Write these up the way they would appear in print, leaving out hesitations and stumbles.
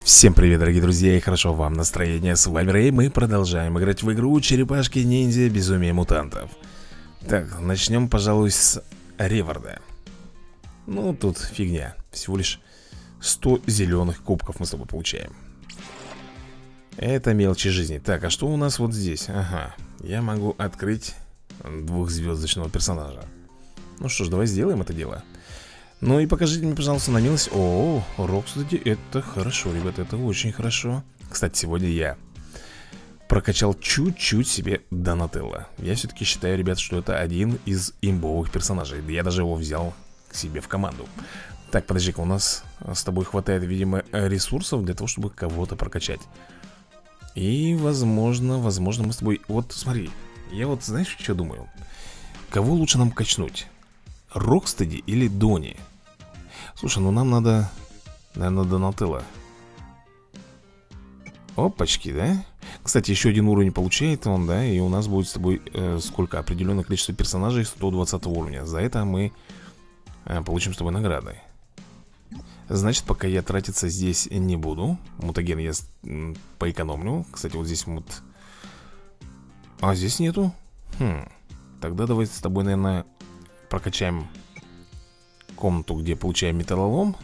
Всем привет, дорогие друзья, и хорошо вам настроение. С вами Рэй, мы продолжаем играть в игру Черепашки-ниндзя Безумие мутантов. Так, начнем, пожалуй, с Реворда. Ну, тут фигня. Всего лишь 100 зеленых кубков мы с тобой получаем. Это мелочи жизни. Так, а что у нас вот здесь? Ага, я могу открыть двухзвездочного персонажа. Ну что ж, давай сделаем это дело. Ну и покажите мне, пожалуйста, на милость. О, Рокстеди, это хорошо, ребята, это очень хорошо. Кстати, сегодня я прокачал чуть-чуть себе Донателло. Я все-таки считаю, ребят, что это один из имбовых персонажей. Я даже его взял к себе в команду. Так, подожди-ка, у нас с тобой хватает, видимо, ресурсов для того, чтобы кого-то прокачать. И, возможно, мы с тобой... Вот, смотри, я вот, знаешь, что думаю? Кого лучше нам качнуть? Рокстеди или Дони? Слушай, ну нам надо, наверное, Донателло. Опачки, да? Кстати, еще один уровень получает он, да? И у нас будет с тобой сколько? Определенное количество персонажей 120 уровня. За это мы получим с тобой награды. Значит, пока я тратиться здесь не буду. Мутаген я поэкономлю. Кстати, вот здесь мут... А здесь нету? Тогда давай с тобой, наверное, прокачаем комнату, где получаем металлолом.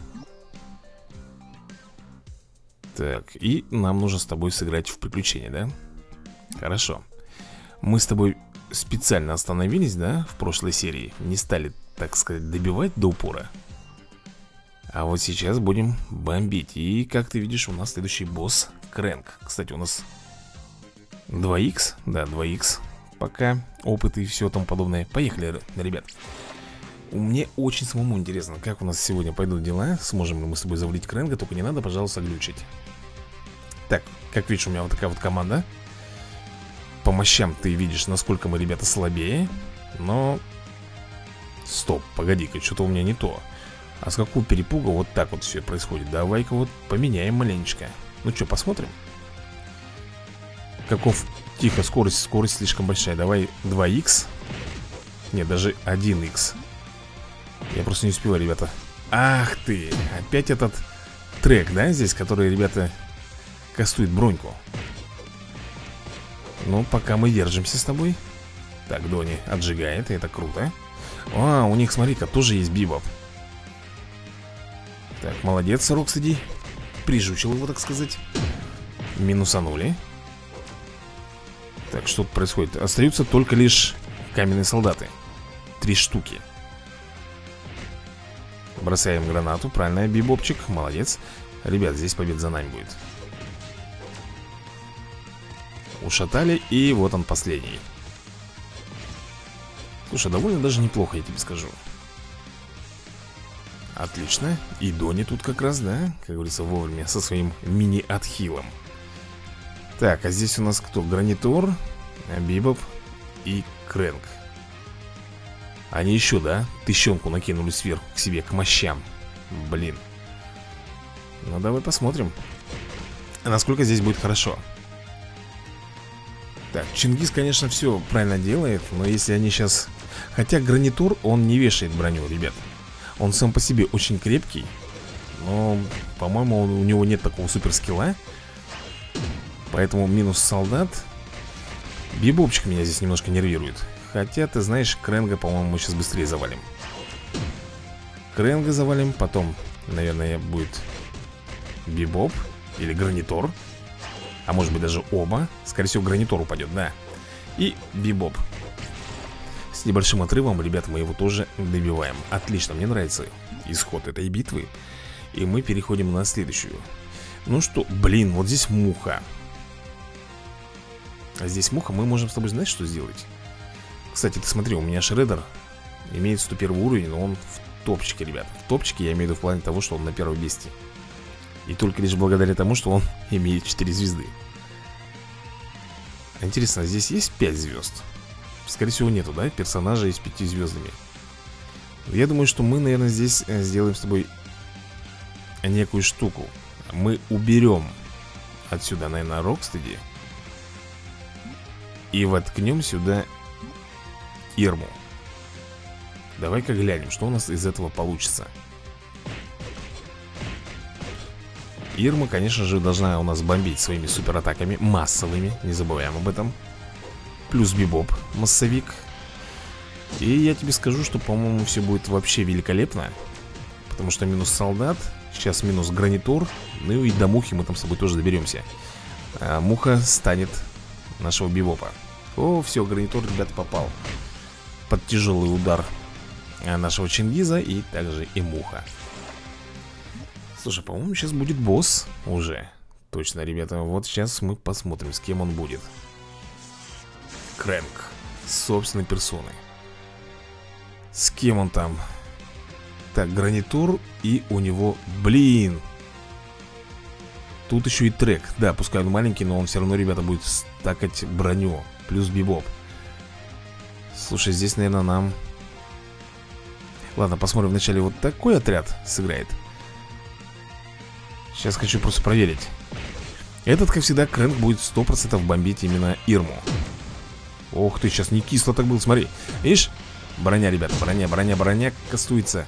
Так, и нам нужно с тобой сыграть в приключения, да? Хорошо. Мы с тобой специально остановились, да, в прошлой серии. Не стали, так сказать, добивать до упора. А вот сейчас будем бомбить. И, как ты видишь, у нас следующий босс Крэнк. Кстати, у нас 2х, да, 2х. Пока опыт и все тому подобное. Поехали, ребят. Мне очень самому интересно, как у нас сегодня пойдут дела. Сможем ли мы с тобой завалить Крэнга. Только не надо, пожалуйста, глючить. Так, как видишь, у меня вот такая вот команда. По мощам ты видишь, насколько мы, ребята, слабее. Но... Стоп, погоди-ка, что-то у меня не то. А с какого перепуга вот так вот все происходит? Давай-ка вот поменяем маленечко. Ну что, посмотрим. Каков... Тихо, скорость слишком большая. Давай 2х. Нет, даже 1х. Я просто не успеваю, ребята. Ах ты, опять этот трек, да, здесь, который, ребята, кастует броньку. Ну, пока мы держимся с тобой. Так, Дони отжигает, и это круто. А, у них, смотри-ка, тоже есть бибоп. Так, молодец, Рокстеди. Прижучил его, так сказать. Минусанули. Так, что тут происходит? Остаются только лишь каменные солдаты. 3 штуки. Бросаем гранату, правильно, бибопчик, молодец. Ребят, здесь победа за нами будет. Ушатали, и вот он последний. Слушай, довольно даже неплохо, я тебе скажу. Отлично. И Дони тут как раз, да, как говорится, вовремя со своим мини-отхилом. Так, а здесь у нас кто? Гранитор, Бибоп и Крэнк. Они еще, да, тыщенку накинули сверху к себе, к мощам. Блин. Ну, давай посмотрим, насколько здесь будет хорошо. Так, Чингис, конечно, все правильно делает. Но если они сейчас... Хотя Гранитур, он не вешает броню, ребят. Он сам по себе очень крепкий. Но, по-моему, у него нет такого суперскилла. Поэтому минус солдат. Бибопчик меня здесь немножко нервирует. Хотя, ты знаешь, Крэнга, по-моему, мы сейчас быстрее завалим. Крэнга завалим, потом, наверное, будет Бибоп или Гранитор. А может быть даже оба. Скорее всего, Гранитор упадет, да. И Бибоп. С небольшим отрывом, ребят, мы его тоже добиваем. Отлично, мне нравится исход этой битвы. И мы переходим на следующую. Ну что, блин, вот здесь муха. А здесь муха, мы можем с тобой, знаешь, что сделать? Кстати, ты смотри, у меня Шреддер имеет 101 уровень, но он в топчике, ребят. В топчике я имею в виду в плане того, что он на первом месте. И только лишь благодаря тому, что он имеет 4 звезды. Интересно, здесь есть 5 звезд? Скорее всего нету, да, персонажей с 5 звездами. Я думаю, что мы, наверное, здесь сделаем с тобой некую штуку. Мы уберем отсюда, наверное, Рокстеди и воткнем сюда Ирму. Давай-ка глянем, что у нас из этого получится. Ирма, конечно же, должна у нас бомбить своими суператаками массовыми, не забываем об этом. Плюс Бибоп, массовик. И я тебе скажу, что, по-моему, все будет вообще великолепно. Потому что минус солдат, сейчас минус гранитур. Ну и до мухи мы там с тобой тоже доберемся. А муха станет нашего Бибопа. О, все, гранитур, ребята, попал под тяжелый удар нашего Чингиза. И также и муха. Слушай, по-моему, сейчас будет босс уже. Точно, ребята, вот сейчас мы посмотрим, с кем он будет. Крэнк, собственной персоной. С кем он там? Так, гранитур. И у него, блин, тут еще и трек. Да, пускай он маленький, но он все равно, ребята, будет стакать броню. Плюс Бибоп. Слушай, здесь, наверное, нам... Ладно, посмотрим вначале, вот такой отряд сыграет. Сейчас хочу просто проверить. Этот, как всегда, Крэнк будет 100% бомбить именно Ирму. Ох ты, сейчас не кисло так было, смотри. Видишь? Броня, ребят, броня кастуется.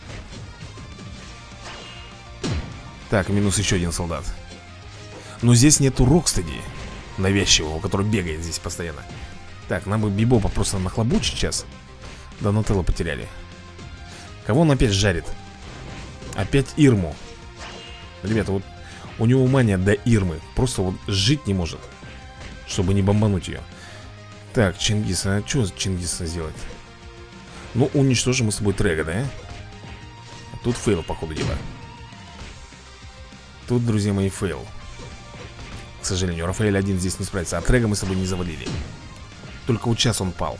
Так, минус еще один солдат. Но здесь нету Рокстеди навязчивого, который бегает здесь постоянно. Так, нам бы Бибопа просто нахлобучить сейчас. Донателло потеряли. Кого он опять жарит? Опять Ирму. Ребята, вот у него мания до Ирмы. Просто вот жить не может, чтобы не бомбануть ее. Так, Чингис, а что Чингиса сделать? Ну, уничтожим мы с тобой Трега, да? Тут фейл, походу дела. Тут, друзья мои, фейл. К сожалению, Рафаэль один здесь не справится. А Трега мы с тобой не завалили. Только вот сейчас он пал.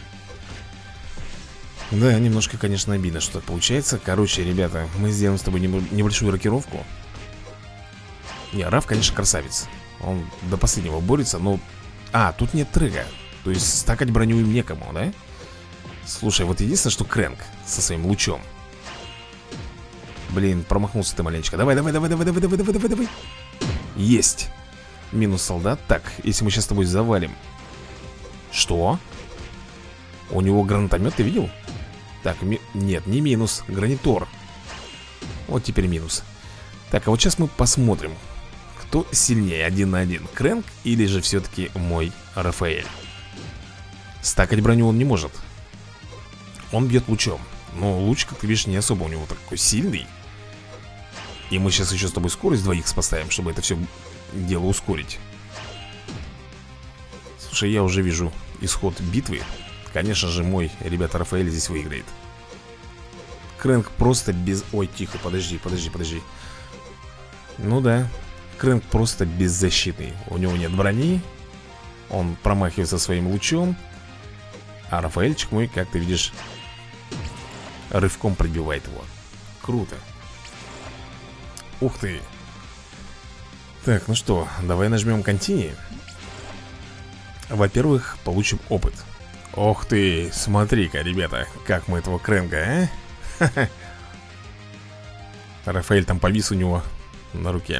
Да, немножко, конечно, обидно, что так получается. Короче, ребята, мы сделаем с тобой небольшую рокировку. Не, Раф, конечно, красавец. Он до последнего борется, но... А, тут нет Трега. То есть стакать броню им некому, да? Слушай, вот единственное, что Крэнк со своим лучом. Блин, промахнулся ты маленечко. Давай. Есть. Минус солдат. Так, если мы сейчас с тобой завалим. Что? У него гранатомет, ты видел? Так, нет, не минус, гранитор. Вот теперь минус. Так, а вот сейчас мы посмотрим, кто сильнее 1 на 1, Крэнк или же все-таки мой Рафаэль. Стакать броню он не может. Он бьет лучом. Но луч, как ты видишь, не особо у него такой сильный. И мы сейчас еще с тобой скорость 2х поставим, чтобы это все дело ускорить. Слушай, я уже вижу исход битвы. Конечно же, мой, ребята, Рафаэль здесь выиграет. Крэнк просто без... Ой, тихо, подожди. Ну да, Крэнк просто беззащитный. У него нет брони. Он промахивается своим лучом. А Рафаэльчик мой, как ты видишь, рывком пробивает его. Круто. Ух ты. Так, ну что, давай нажмем Continue. Во-первых, получим опыт. Ох ты, смотри-ка, ребята, как мы этого Крэнка, а? Рафаэль там повис у него на руке.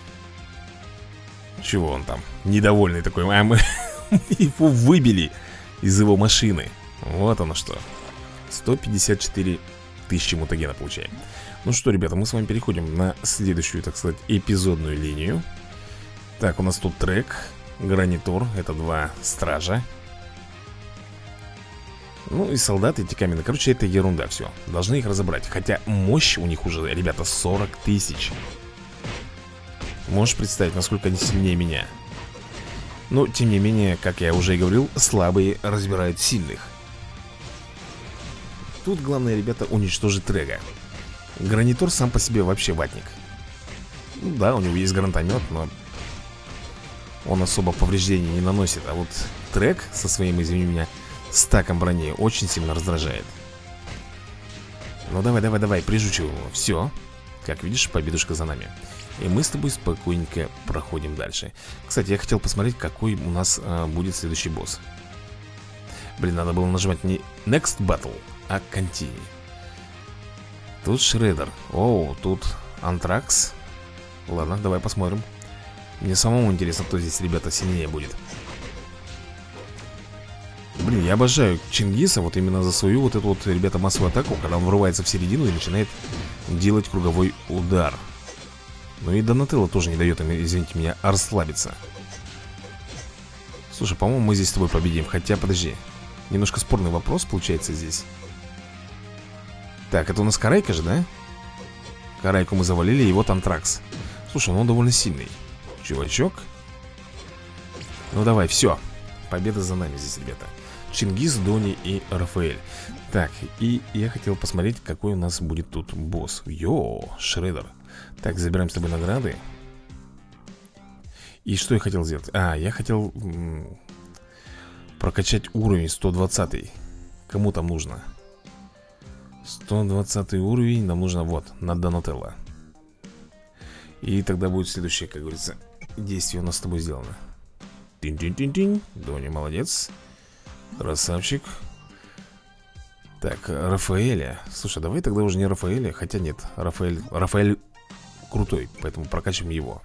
Чего он там? Недовольный такой. А мы его выбили из его машины. Вот оно что. 154 тысячи мутагена получаем. Ну что, ребята, мы с вами переходим на следующую, так сказать, эпизодную линию. Так, у нас тут Трек, Гранитур. Это 2 стража. Ну и солдаты эти каменные. Короче, это ерунда все. Должны их разобрать. Хотя мощь у них уже, ребята, 40 тысяч. Можешь представить, насколько они сильнее меня. Но, тем не менее, как я уже и говорил, слабые разбирают сильных. Тут главное, ребята, уничтожить Трега. Гранитор сам по себе вообще ватник. Ну да, у него есть гранатомет, но он особо повреждений не наносит. А вот Трег со своим, извини меня, стаком брони очень сильно раздражает. Ну давай, прижучивай его. Все. Как видишь, победушка за нами. И мы с тобой спокойненько проходим дальше. Кстати, я хотел посмотреть, какой у нас будет следующий босс. Блин, надо было нажимать не Next Battle, а Continue. Тут Шреддер. Оу, тут Антракс. Ладно, давай посмотрим. Мне самому интересно, кто здесь, ребята, сильнее будет. Блин, я обожаю Чингиса вот именно за свою вот эту вот, ребята, массовую атаку, когда он врывается в середину и начинает делать круговой удар. Ну и Донателло тоже не дает им, извините меня, расслабиться. Слушай, по-моему, мы здесь с тобой победим. Хотя, подожди. Немножко спорный вопрос получается здесь. Так, это у нас Карайка же, да? Карайку мы завалили, и вот Антракс. Слушай, ну он довольно сильный чувачок. Ну давай, все. Победа за нами здесь, ребята. Чингис, Дони и Рафаэль. Так, и я хотел посмотреть, какой у нас будет тут босс. Йоу, Шредер. Так, забираем с тобой награды. И что я хотел сделать? А, я хотел прокачать уровень 120. Кому там нужно? 120 уровень нам нужно вот, на Донателло. И тогда будет следующее, как говорится, действие у нас с тобой сделано. Тин-тин-тин-тин. Дони, молодец. Красавчик. Так, Рафаэля. Слушай, давай тогда уже не Рафаэля. Хотя нет, Рафаэль крутой, поэтому прокачиваем его.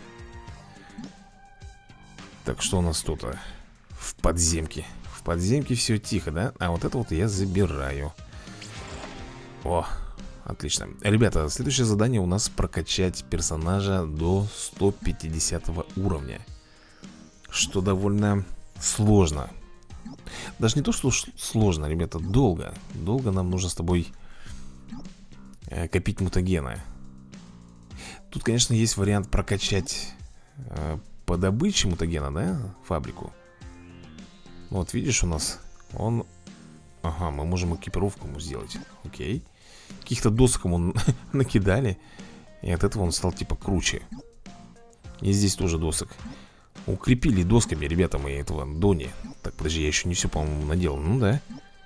Так, что у нас тут? В подземке. В подземке все тихо, да? А вот это вот я забираю. О, отлично. Ребята, следующее задание у нас прокачать персонажа до 150 уровня. Что довольно сложно. Даже не то, что сложно, ребята, долго. Долго нам нужно с тобой копить мутагена. Тут, конечно, есть вариант прокачать по добыче мутагена, да, фабрику. Вот, видишь, у нас он... Ага, мы можем экипировку ему сделать. Окей. Каких-то досок ему накидали. И от этого он стал типа круче. И здесь тоже досок. Укрепили досками, ребята, мы этого Дони. Так, подожди, я еще не все, по-моему, наделал. Ну да.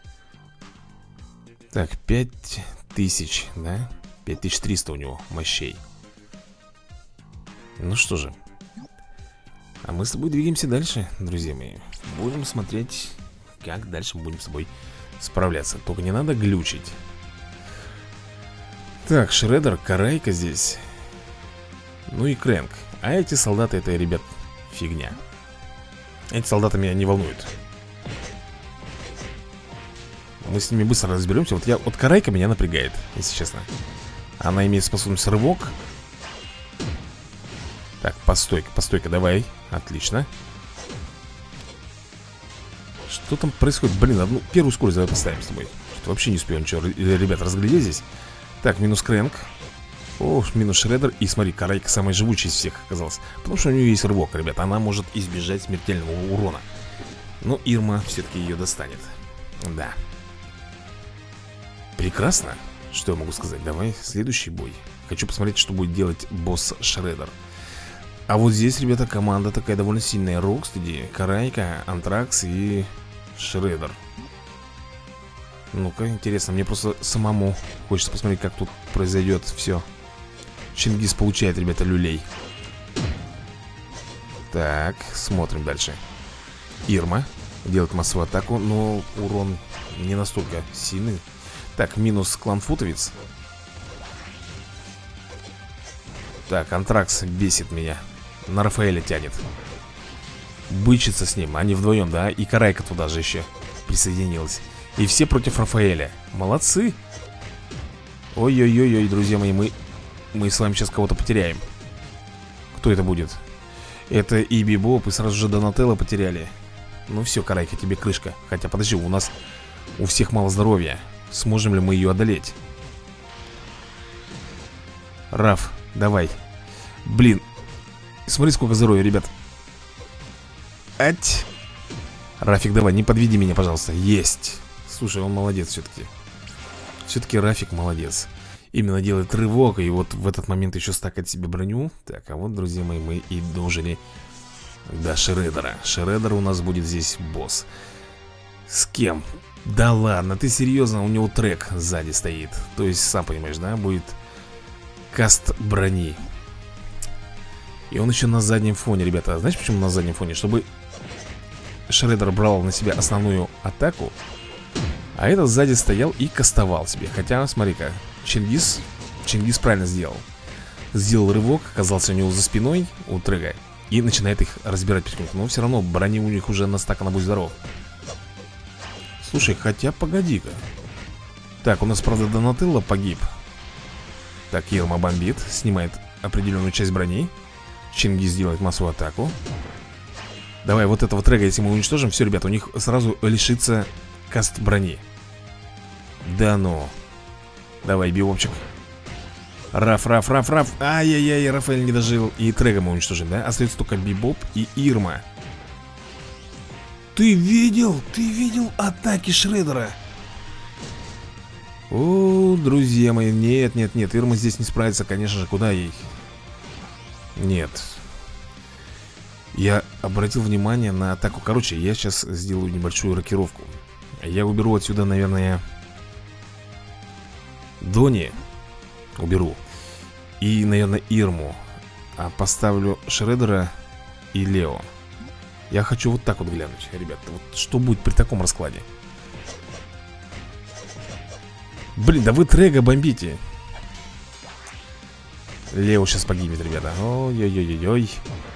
Так, 5000, да? 5300 у него мощей. Ну что же. А мы с тобой двигаемся дальше, друзья мои. Будем смотреть, как дальше мы будем с собой справляться. Только не надо глючить. Так, Шредер, Карайка здесь. Ну и Крэнк. А эти солдаты, это, ребят, фигня. Эти солдаты меня не волнуют. Мы с ними быстро разберемся. Вот Карайка меня напрягает, если честно. Она имеет способность рывок. Так, постойка, давай. Отлично. Что там происходит? Блин, одну первую скорость давай поставим с тобой. Что-то вообще не успел ничего, ребят, разглядеть здесь. Так, минус Крэнк. О, минус Шредер. И смотри, Карайка самая живучая из всех оказалась. Потому что у нее есть рывок, ребят. Она может избежать смертельного урона. Но Ирма все-таки ее достанет. Да. Прекрасно. Что я могу сказать? Давай, следующий бой. Хочу посмотреть, что будет делать босс Шредер. А вот здесь, ребята, команда такая довольно сильная. Рокстеди, Карайка, Антракс и Шредер. Ну-ка, интересно, мне просто самому хочется посмотреть, как тут произойдет все. Чингис получает, ребята, люлей. Так, смотрим дальше. Ирма делает массовую атаку, но урон не настолько сильный. Так, минус кланфутовец. Так, Антракс бесит меня. На Рафаэля тянет. Бычится с ним, они вдвоем, да? И Карайка туда же еще присоединилась. И все против Рафаэля. Молодцы. Ой-ой-ой-ой, друзья мои, мы с вами сейчас кого-то потеряем. Кто это будет? Это и Бибоп, и сразу же Донателло потеряли. Ну все, Карайка, тебе крышка. Хотя, подожди, у нас у всех мало здоровья. Сможем ли мы ее одолеть? Раф, давай. Блин. Смотри, сколько здоровья, ребят. Ать. Рафик, давай, не подведи меня, пожалуйста. Есть. Слушай, он молодец все-таки. Все-таки Рафик молодец. Именно делает рывок, и вот в этот момент еще стакает себе броню. Так, а вот, друзья мои, мы и дожили до Шредера. Шредер у нас будет здесь босс. С кем? Да ладно, ты серьезно? У него трек сзади стоит. То есть, сам понимаешь, да? Будет каст брони. И он еще на заднем фоне, ребята. Знаешь, почему на заднем фоне? Чтобы Шредер брал на себя основную атаку, а этот сзади стоял и кастовал себе. Хотя, смотри-ка, Чингис правильно сделал. Сделал рывок, оказался у него за спиной, у Трега, и начинает их разбирать потихоньку. Но все равно брони у них уже настакана, будь здоров. Слушай, хотя погоди-ка. Так, у нас, правда, Донателло погиб. Так, Ирма бомбит, снимает определенную часть брони. Чингис делает массовую атаку. Давай, вот этого Трега, если мы уничтожим, все, ребята, у них сразу лишится каст брони. Да ну. Давай, биомчик. Раф. Ай-яй-яй, Рафаэль не дожил. И Трега мы уничтожим, да? Остается только Бибоп и Ирма. Ты видел атаки Шреддера? О, друзья мои, нет, Ирма здесь не справится, конечно же, куда ей? Нет. Я обратил внимание на атаку. Короче, я сейчас сделаю небольшую рокировку. Я уберу отсюда, наверное, Дони. Уберу. И, наверное, Ирму. А поставлю Шреддера и Лео. Я хочу вот так вот глянуть, ребят. Вот что будет при таком раскладе? Блин, да вы Трега бомбите. Лео сейчас погибнет, ребята. Ой-ой-ой-ой.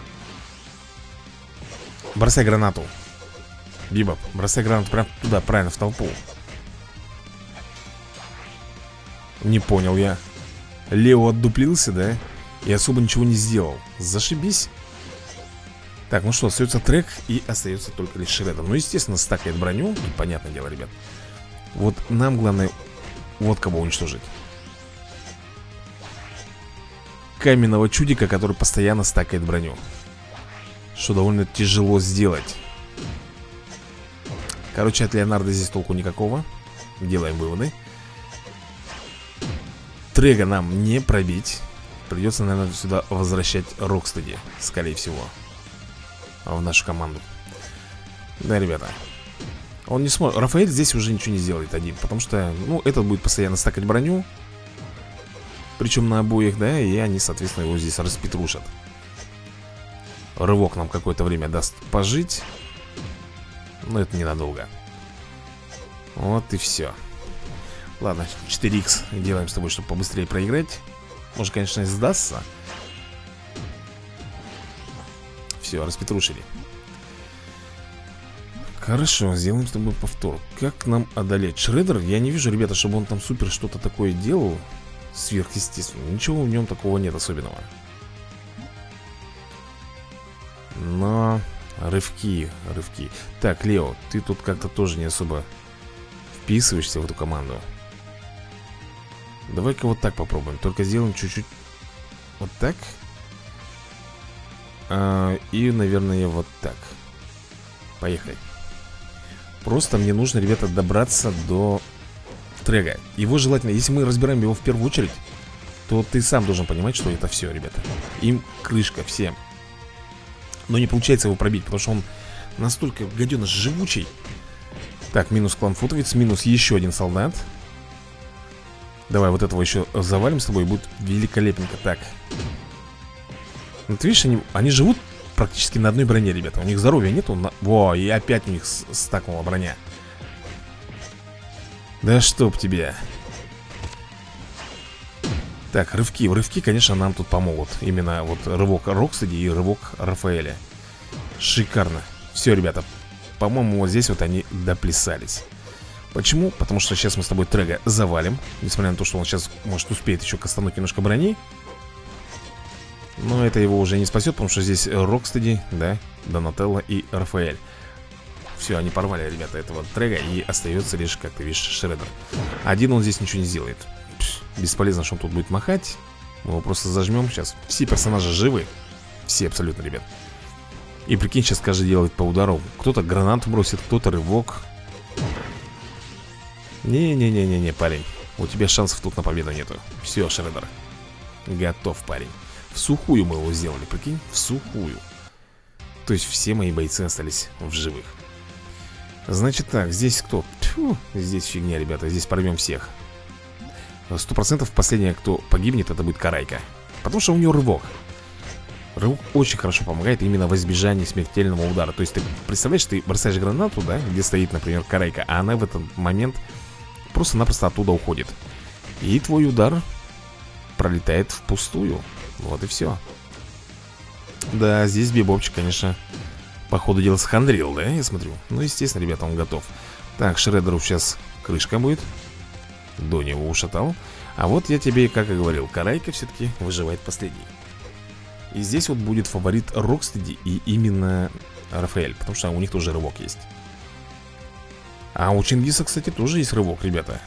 Бросай гранату. Бибоп, бросай гранату прям туда, правильно, в толпу. Не понял я. Лео отдуплился, да? И особо ничего не сделал. Зашибись. Так, ну что, остается Трек и остается только лишь Шреддер. Ну, естественно, стакает броню. Тут понятное дело, ребят. Вот нам главное вот кого уничтожить. Каменного чудика, который постоянно стакает броню. Что довольно тяжело сделать. Короче, от Леонардо здесь толку никакого. Делаем выводы. Трега нам не пробить. Придется, наверное, сюда возвращать Рокстеди, скорее всего, в нашу команду. Да, ребята. Он не сможет. Рафаэль здесь уже ничего не сделает один. Потому что, ну, этот будет постоянно стакать броню. Причем на обоих, да. И они, соответственно, его здесь распетрушат. Рывок нам какое-то время даст пожить. Но это ненадолго. Вот и все. Ладно, 4х делаем с тобой, чтобы побыстрее проиграть. Может, конечно, сдастся. Все, распетрушили. Хорошо, сделаем с тобой повтор. Как нам одолеть Шреддер? Я не вижу, ребята, чтобы он там супер что-то такое делал сверхъестественное. Ничего в нем такого нет особенного. Но рывки. Так, Лео, ты тут как-то тоже не особо вписываешься в эту команду. Давай-ка вот так попробуем. Только сделаем чуть-чуть вот так. И, наверное, вот так. Поехали. Просто мне нужно, ребята, добраться до Трега. Его желательно, если мы разбираем его в первую очередь, то ты сам должен понимать, что это все, ребята. Им крышка, всем. Но не получается его пробить, потому что он настолько, гаденыш, живучий. Так, минус кланфутовец, минус еще один солдат. Давай вот этого еще завалим с тобой, будет великолепненько. Так. Ну, ты видишь, они живут практически на одной броне, ребята. У них здоровья нету. Во, и опять у них стакнула броня. Да чтоб тебе. Так, рывки, конечно, нам тут помогут. Именно вот рывок Рокстеди и рывок Рафаэля. Шикарно. Все, ребята, по-моему, вот здесь вот они доплясались. Почему? Потому что сейчас мы с тобой Трега завалим. Несмотря на то, что он сейчас может успеет еще кастануть немножко брони. Но это его уже не спасет, потому что здесь Рокстеди, да, Донателло и Рафаэль. Все, они порвали, ребята, этого Трега. И остается лишь, как ты видишь, Шреддер. Один он здесь ничего не сделает. Бесполезно, что он тут будет махать. Мы его просто зажмем сейчас. Все персонажи живы. Все абсолютно, ребят. И прикинь, сейчас каждый делает по удару. Кто-то гранату бросит, кто-то рывок. Не-не-не-не-не, парень. У тебя шансов тут на победу нету. Все, Шреддер. Готов, парень. В сухую мы его сделали, прикинь. В сухую. То есть все мои бойцы остались в живых. Значит так, здесь кто? Тьфу, здесь фигня, ребята. Здесь порвем всех. 100% последняя, кто погибнет, это будет Карайка. Потому что у него рывок. Рывок очень хорошо помогает именно в избежании смертельного удара. То есть ты представляешь, ты бросаешь гранату, да, где стоит, например, Карайка, а она в этот момент просто-напросто оттуда уходит. И твой удар пролетает впустую. Вот и все. Да, здесь Бибопчик, конечно, по ходу дела схандрил, да, я смотрю. Ну, естественно, ребята, он готов. Так, Шреддеру сейчас крышка будет. Дони его ушатал. А вот я тебе, как и говорил, Карайка все-таки выживает последний. И здесь вот будет фаворит Рокстеди и именно Рафаэль, потому что у них тоже рывок есть. А у Чингиса, кстати, тоже есть рывок, ребята.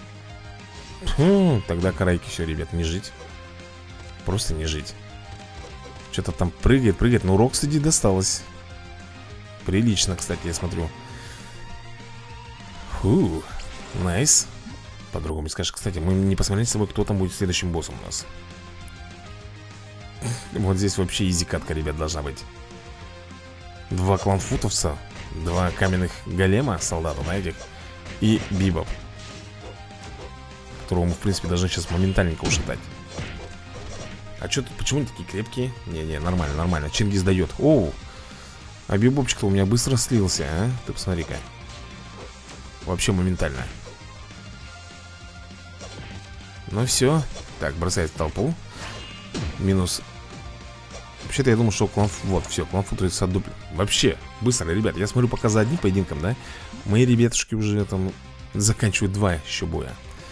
Тогда Карайки все, ребят, не жить. Просто не жить. Что-то там прыгает, но Рокстеди досталось. Прилично, кстати, я смотрю. Фу, найс. По-другому не скажешь. Кстати, мы не посмотрели с собой, кто там будет следующим боссом у нас. Вот здесь вообще изи-катка, ребят, должна быть. 2 кланфутовца, 2 каменных голема, солдата на этих. И Бибоп, которого мы, в принципе, должны сейчас моментальненько ушатать. А что тут, почему они такие крепкие? Не-не, нормально, нормально, Чингис дает. Оу, а Бибопчик-то у меня быстро слился, а? Ты посмотри-ка. Вообще моментально. Ну все. Так, бросает в толпу. Минус. Вообще-то я думал, что вот, все, кланфутовец отдуплен. Вообще, быстро, ребят. Я смотрю пока за одним поединком, да? Мои ребятушки уже там заканчивают 2 еще боя.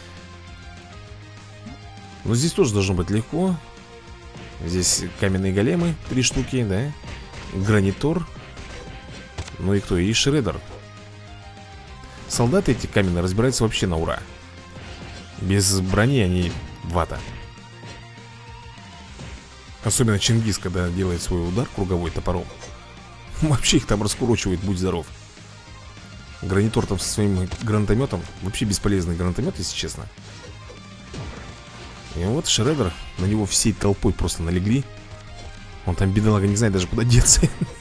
Но здесь тоже должно быть легко. Здесь каменные големы 3 штуки, да? Гранитор. Ну и кто? И Шредер. Солдаты эти каменные разбираются вообще на ура. Без брони они вата. Особенно Чингис, когда делает свой удар круговой топором. Вообще их там раскурочивает, будь здоров. Гранитор там со своим гранатометом. Вообще бесполезный гранатомет, если честно. И вот Шредер, на него всей толпой просто налегли. Он там, бедолага, не знает даже куда деться.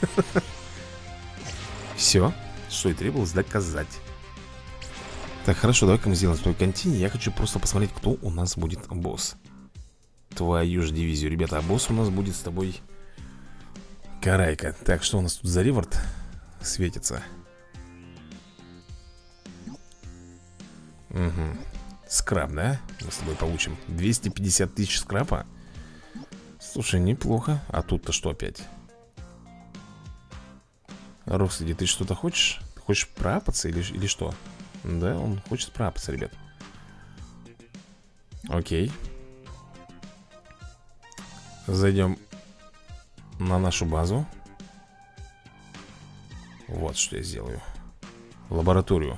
Все, что и требовалось доказать. Так, хорошо, давай-ка мы сделаем свой континент. Я хочу просто посмотреть, кто у нас будет босс. Твою же дивизию, ребята. А босс у нас будет с тобой Карайка. Так, что у нас тут за реворд светится? Угу. Скраб, да? Мы с тобой получим 250 тысяч скрапа. Слушай, неплохо. А тут-то что опять? Рокстеди, ты что-то хочешь? Ты хочешь проапаться или что? Да, он хочет проапаться, ребят. Окей. Зайдем на нашу базу. Вот что я сделаю. Лабораторию.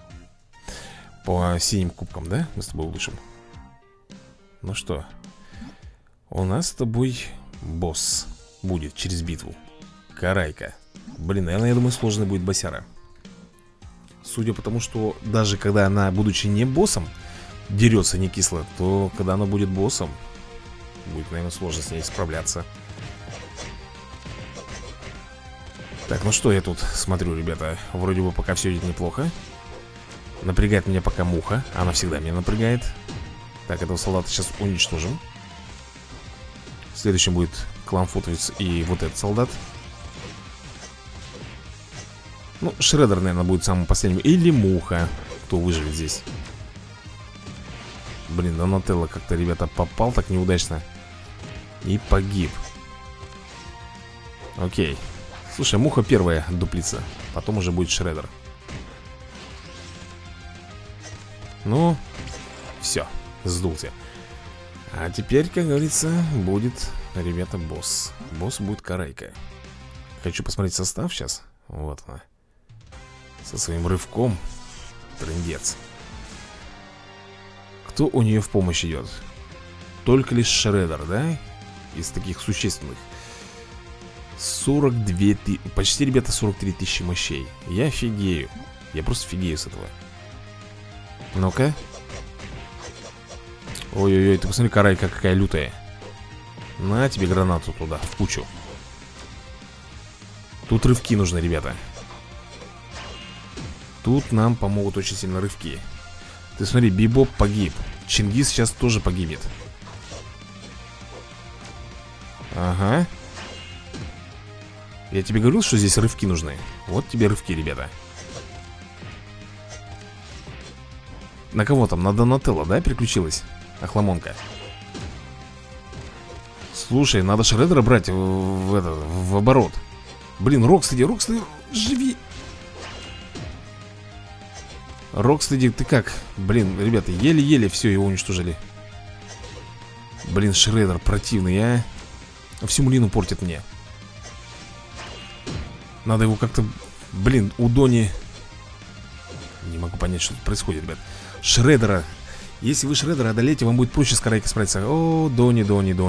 По синим кубкам, да? Мы с тобой улучшим. Ну что, у нас с тобой босс будет через битву. Карайка. Блин, наверное, я думаю, сложный будет боссяра. Судя по тому, что даже когда она, будучи не боссом, дерется не кисло, то когда она будет боссом, будет, наверное, сложно с ней справляться. Так, ну что я тут смотрю, ребята. Вроде бы пока все идет неплохо. Напрягает меня пока муха. Она всегда меня напрягает. Так, этого солдата сейчас уничтожим. Следующим будет кланфутовец и вот этот солдат. Ну, Шредер, наверное, будет самым последним. Или муха, кто выживет здесь. Блин, Донателло как-то, ребята, попал так неудачно. И погиб. Окей. Слушай, муха первая дуплится. Потом уже будет Шредер. Ну, все, сдулся. А теперь, как говорится, будет, ребята, босс. Босс будет Карайка. Хочу посмотреть состав сейчас. Вот она. Со своим рывком. Трындец. Кто у нее в помощь идет? Только лишь Шредер, да? Из таких существенных. 42 тысячи. Почти, ребята, 43 тысячи мощей. Я офигею. Я просто офигею с этого. Ну-ка. Ой-ой-ой, ты посмотри, Карайка какая лютая. На тебе гранату туда, в кучу. Тут рывки нужны, ребята. Тут нам помогут очень сильно рывки. Ты смотри, Бибоп погиб. Чингис сейчас тоже погибнет. Ага. Я тебе говорил, что здесь рывки нужны. Вот тебе рывки, ребята. На кого там? На Донателло, да, переключилась? Охламонка. Слушай, надо Шредера брать в оборот. Блин, Рокстеди, живи. Рокстеди, ты как? Блин, ребята, еле-еле все его уничтожили. Блин, Шредер противный, а. Всю малину портит мне. Надо его как-то... Блин, у Дони... Не могу понять, что тут происходит, ребят. Шреддера. Если вы Шреддера одолеете, вам будет проще с Карайкой справиться. О, Дони.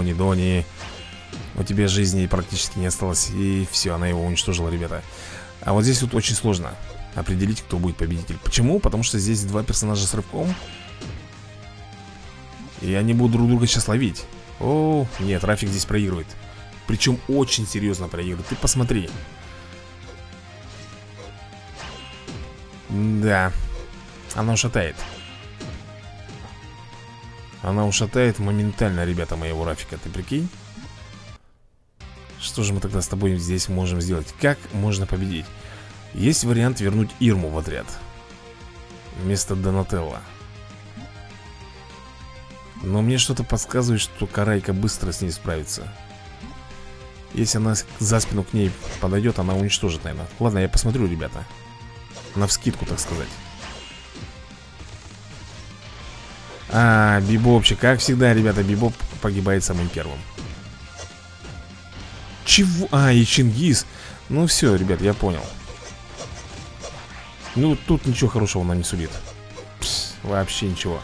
У тебя жизни практически не осталось. И все, она его уничтожила, ребята. А вот здесь вот очень сложно определить, кто будет победитель. Почему? Потому что здесь два персонажа с рывком. И они будут друг друга сейчас ловить. О, нет, Рафик здесь проигрывает. Причем очень серьезно проигрывает. Ты посмотри. Да. Она ушатает. Она ушатает моментально, ребята, моего Рафика. Ты прикинь? Что же мы тогда с тобой здесь можем сделать? Как можно победить? Есть вариант вернуть Ирму в отряд вместо Донателло. Но мне что-то подсказывает, что Карайка быстро с ней справится. Если она за спину к ней подойдет, она уничтожит, наверное. Ладно, я посмотрю, ребята. Навскидку, так сказать. Бибопчик, как всегда, ребята, Бибоп погибает самым первым. Чего? И Чингис. Ну все, ребят, я понял. Ну, тут ничего хорошего нам не сулит. Вообще ничего.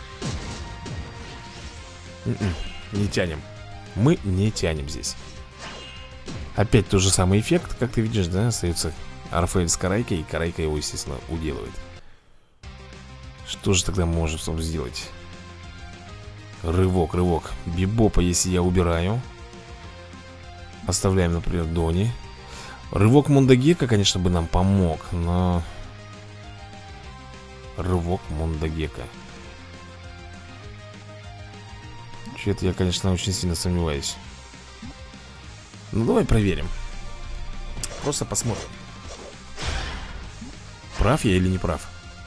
Не тянем. Мы не тянем здесь. Опять тот же самый эффект, как ты видишь, да? Остается Рафаэль с Карайкой, и Карайка его, естественно, уделывает. Что же тогда можем сделать? Рывок. Бибопа, если я убираю. Оставляем, например, Дони. Рывок Мондагека, конечно, бы нам помог, но... Рывок Мондагека. Что-то я, конечно, очень сильно сомневаюсь. Ну, давай проверим. Просто посмотрим. Прав я или не прав?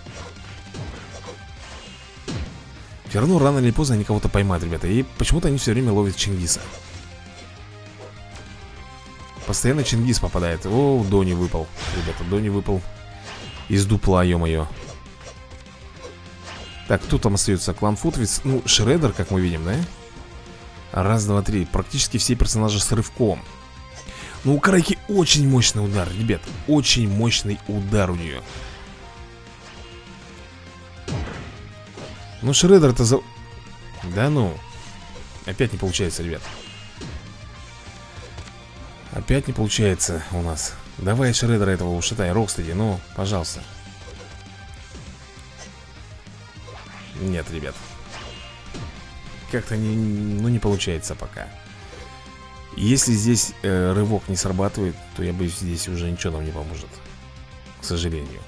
Все равно рано или поздно они кого-то поймают, ребята. И почему-то они все время ловят Чингиса. Постоянно Чингис попадает. О, Дони выпал. Ребята, Дони выпал из дупла, ё-моё. Так, кто там остается? Клан Футвиц. Ну, Шреддер, как мы видим, да? Раз, два, три. Практически все персонажи с рывком. Ну, у Карайки очень мощный удар, ребят. Очень мощный удар у нее. Ну, Шреддер-то за... Да ну. Опять не получается, ребят. Опять не получается у нас. Давай Шреддера этого ушатай, Рокстеди, ну, пожалуйста. Нет, ребят. Как-то не получается пока. Если здесь рывок не срабатывает, то я боюсь, здесь уже ничего нам не поможет. К сожалению.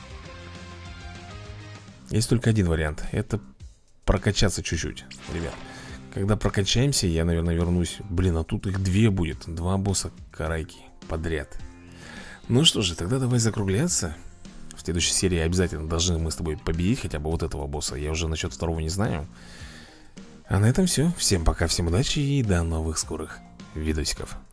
Есть только один вариант. Это прокачаться чуть-чуть, ребят. Когда прокачаемся, я, наверное, вернусь. Блин, а тут их две будет. Два босса Карайки подряд. Ну что же, тогда давай закругляться. В следующей серии обязательно должны мы с тобой победить хотя бы вот этого босса. Я уже насчет второго не знаю. А на этом все. Всем пока, всем удачи и до новых скорых видосиков.